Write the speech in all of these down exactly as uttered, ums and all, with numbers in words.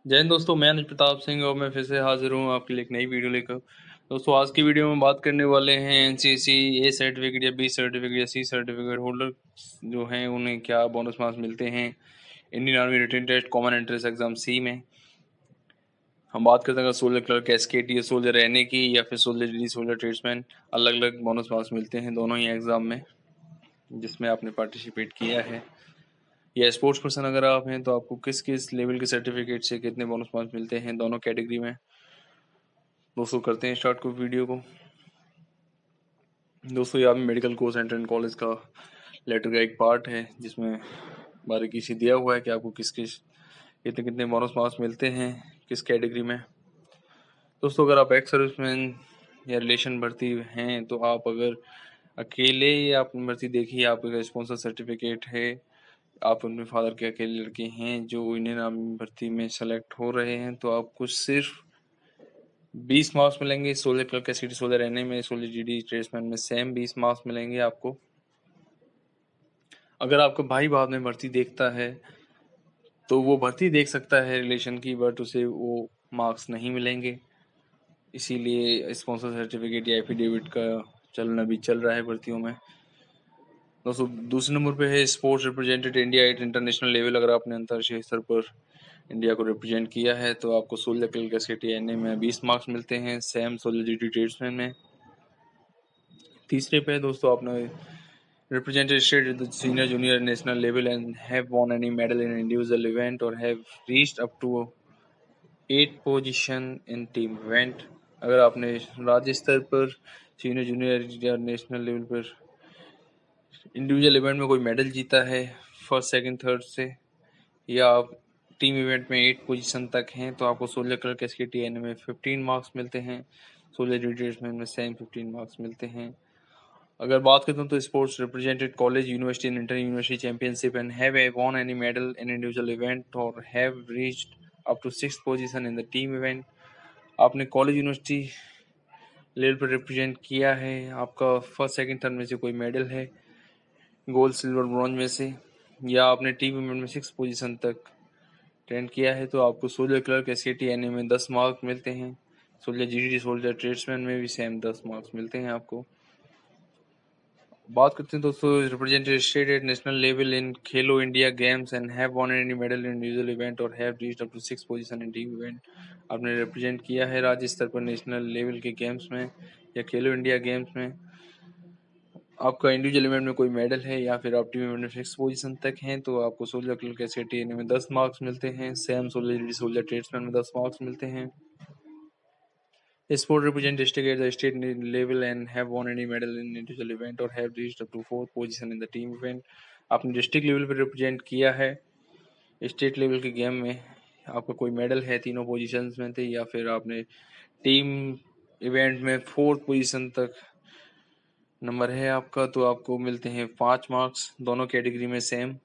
जय हिंद दोस्तों, मैं अनुज प्रताप सिंह और मैं फिर से हाजिर हूँ आपके लिए एक नई वीडियो लेकर। दोस्तों, आज की वीडियो में बात करने वाले हैं एनसीसी ए सर्टिफिकेट या बी सर्टिफिकेट या सी सर्टिफिकेट होल्डर जो हैं उन्हें क्या बोनस मार्क्स मिलते हैं Indian army written test common entrance exam C में। हम बात करते हैं अगर सोलर क्लर्क एसकेटी या सोल्जर रहने की या फिर सोल्जर डी सोल्जर ट्रेड्समैन, अलग अलग बोनस मार्क्स मिलते हैं दोनों ही एग्जाम में जिसमें आपने पार्टिसिपेट किया है। या स्पोर्ट्स पर्सन अगर आप हैं तो आपको किस किस लेवल के सर्टिफिकेट से कितने बोनस मार्क्स मिलते हैं दोनों कैटेगरी में। दोस्तों, करते हैं स्टार्ट को वीडियो को। दोस्तों, ये आप मेडिकल कोर्स एंट्रेंस कॉलेज का लेटर का एक पार्ट है जिसमें बारीकी से दिया हुआ है कि आपको किस किस कितने कितने बोनस मार्क्स मिलते हैं किस कैटेगरी में। दोस्तों, अगर आप एक्स सर्विसमैन या रिलेशन भर्ती हैं तो आप अगर अकेले या अपनी भर्ती देखिए, आपका स्पॉन्सर सर्टिफिकेट है, आप अपने फादर के अकेले लड़के हैं जो इंडियन आर्मी भर्ती में सेलेक्ट हो रहे हैं, तो आपको सिर्फ बीस मार्क्स मिलेंगे। सोलर क्लर्क कैसिटी सोलर एन ए में, सोलर जी डी ट्रेड्समैन में सेम बीस मार्क्स मिलेंगे आपको। अगर आपका भाई बाद में भर्ती देखता है तो वो भर्ती देख सकता है रिलेशन की, बट उसे वो मार्क्स नहीं मिलेंगे। इसीलिए स्पॉन्सर सर्टिफिकेट या एफिडेविट का चलन अभी चल रहा है भर्तियों में। दोस्तों, दूसरे नंबर पे है sports represented India at international level. अगर आपने अंतर्राष्ट्रीय स्तर पर इंडिया को रिप्रेजेंट किया है तो आपको सोलर क्लर्क कैसिटी एन ए में बीस मार्क्स मिलते हैं, same soldier G D tradesman में। तीसरे पे दोस्तों, आपने represented state at the senior junior national level and have won any medal in an individual event or have reached up to eight position in team event। अगर आपने राज्य स्तर पर सीनियर जूनियर या नेशनल लेवल पर individual event में कोई medal जीता है फर्स्ट सेकंड थर्ड से, या आप टीम इवेंट में एट पोजीशन तक हैं, तो आपको सोलर क्लर्क एसकेटी एन में फिफ्टीन मार्क्स मिलते हैं, सोलर रिट्रेसमेंट में सेम फिफ्टीन मार्क्स मिलते हैं। अगर बात करता हूँ तो sports represented college university and inter university championship and have won any medal in individual event और have reached up to six position in the team event. आपने कॉलेज यूनिवर्सिटी लेवल पर रिप्रेजेंट किया है, आपका फर्स्ट सेकंड थर्ड में से कोई medal है, गोल्ड सिल्वर ब्रॉन्ज में से, या आपने टीम इवेंट में सिक्स पोजीशन तक अटेंड किया है, तो आपको soldier clerk SKT N A में दस मार्क्स मिलते हैं, सोल्जर जीडीटी सोल्जर ट्रेड्समैन में भी सेम दस मार्क्स मिलते हैं आपको। बात करते हैं दोस्तों represented state at national level in Khelo India games and have won any medal in individual event और have reached up to six position in team event. आपने रिप्रेजेंट किया है राज्य स्तर पर नेशनल लेवल के गेम्स में या खेलो इंडिया गेम्स में, आपका इंडिविजुअल इवेंट में कोई मेडल है या फिर आप टीम इवेंट में सिक्स पोजीशन तक हैं, तो आपको soldier clerk SKT N A में दस मार्क्स मिलते हैं, सेम सोल्जर सोल्जर ट्रेड्समैन में दस मार्क्स मिलते हैं। Sport represent district at the state level and have won any medal in individual event or have reached up to fourth position in the team event। आपने district level पर represent किया है, state level के game में आपका कोई medal है, तीनों पोजीशंस में थे, या फिर आपने टीम इवेंट में फोर्थ पोजीशन तक नंबर है आपका, तो आपको मिलते हैं पाँच मार्क्स, दोनों कैटेगरी में सेम।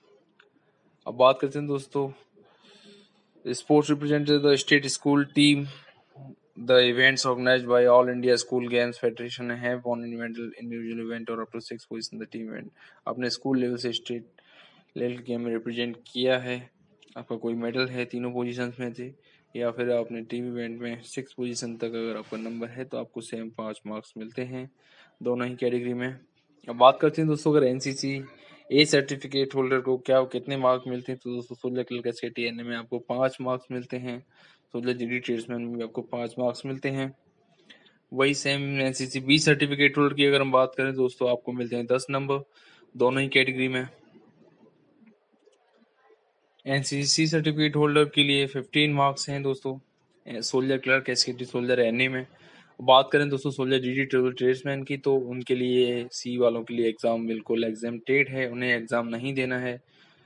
अब बात करते हैं दोस्तों sports representative the state school team. The events organized by All India School Games Federation have won individual individual event or up to six position in the team event। आपने school level से state level game में represent किया है, आपका कोई medal है तीनों positions में थे, या फिर आपने टीम इवेंट में सिक्स पोजीशन तक अगर आपका नंबर है तो आपको सेम पाँच मार्क्स मिलते हैं दोनों ही कैटेगरी में। अब बात करते हैं दोस्तों अगर एनसीसी ए सर्टिफिकेट होल्डर को क्या कितने मार्क्स मिलते हैं, तो दोस्तों सोलह क्लर्क एसकेटी एन ए में आपको पाँच मार्क्स मिलते हैं, सोलह जीडी ट्रेड्समैन में भी आपको पाँच मार्क्स मिलते हैं। वही same NCC B certificate holder की अगर हम बात करें दोस्तों, आपको मिलते हैं दस नंबर दोनों ही कैटेगरी में। एनसीसी सर्टिफिकेट होल्डर के लिए फिफ्टीन मार्क्स हैं दोस्तों, soldier clerk SKT soldier N A में। बात करें दोस्तों सोल्जर जीडी ट्रेड्समैन की, तो उनके लिए सी वालों के लिए एग्जाम बिल्कुल एग्जाम्प्टेड है, उन्हें एग्जाम नहीं देना है।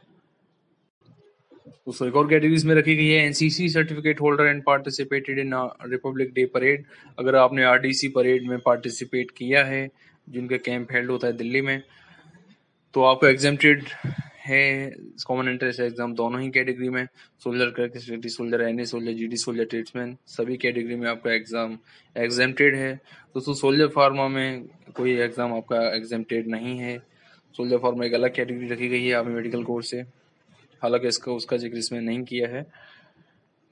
दोस्तों, एक और कैटेगरीज में रखी गई है NCC certificate holder and participated in republic day parade. अगर आपने आरडीसी परेड में पार्टिसिपेट किया है जिनका कैंप हेल्ड होता है दिल्ली में, तो आपका एग्जाम्प्टेड है कॉमन एंट्रेंस एग्जाम दोनों ही कैटेगरी में, soldier clerk soldier N A soldier GD soldier tradesman सभी कैटेगरी में आपका एग्जाम एग्जाम्प्टेड है। दोस्तों, सोल्जर फार्मा में कोई एग्जाम आपका एग्जाम्प्टेड नहीं है, सोल्जर फार्मा एक अलग कैटेगरी रखी गई है आर्मी मेडिकल कोर्स से, हालांकि इसका उसका जिक्र इसमें नहीं किया है।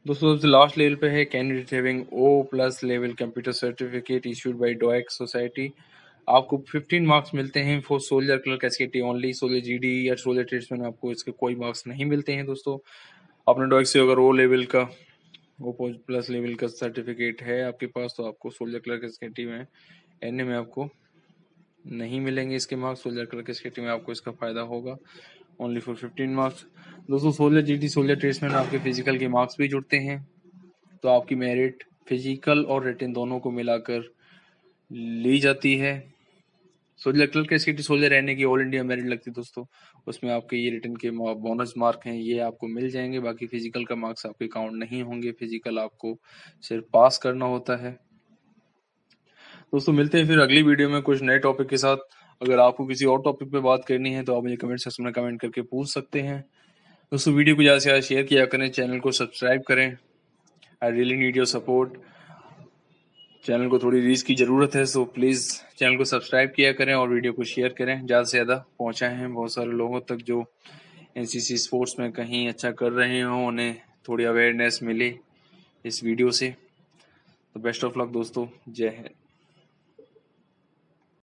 दोस्तों सबसे लास्ट लेवल पे है candidate having O plus level computer certificate issued by DOEACC society. आपको फिफ्टीन मार्क्स मिलते हैं for soldier clerk SKT only. Soldier GD या सोल्जर ट्रेड्समैन आपको इसके कोई मार्क्स नहीं मिलते हैं दोस्तों। आपने डोएक से अगर ओ लेवल का ओ प्लस लेवल का सर्टिफिकेट है आपके पास तो आपको सोल्जर क्लर्क एसकेटी में एनए में आपको नहीं मिलेंगे इसके मार्क्स। सोल्जर क्लर्क एसकेटी में आपको इसका फायदा होगा ओनली फॉर फिफ्टीन मार्क्स। दोस्तों सोल्जर जीडी सोल्जर ट्रेड्समैन आपके फिजिकल के मार्क्स भी जुड़ते हैं तो आपकी मेरिट फिजिकल और रिटन दोनों को मिलाकर ली जाती है। सोल्जर क्लर्क एसकेटी सोल्जर रहने की ऑल इंडिया मेरिट लगती है दोस्तों, उसमें आपके ये रिटन के बोनस मार्क हैं ये आपको मिल जाएंगे। बाकी फिजिकल का मार्क्स आपके काउंट नहीं होंगे, फिजिकल आपको सिर्फ पास करना होता है। दोस्तों मिलते हैं फिर अगली वीडियो में कुछ नए टॉपिक के साथ। अगर आपको किसी और टॉपिक पे बात करनी है तो आप मुझे कमेंट सेक्शन में कमेंट करके पूछ सकते हैं। दोस्तों वीडियो को ज़्यादा से ज़्यादा शेयर किया करें, चैनल को सब्सक्राइब करें। I really need your support. Channel को थोड़ी रीच की ज़रूरत है, सो प्लीज़ चैनल को सब्सक्राइब किया करें और वीडियो को शेयर करें, ज़्यादा से ज़्यादा पहुँचाएँ बहुत सारे लोगों तक जो एनसीसी स्पोर्ट्स में कहीं अच्छा कर रहे हों, उन्हें थोड़ी अवेयरनेस मिले इस वीडियो से। तो बेस्ट ऑफ लक दोस्तों, जय हिंद।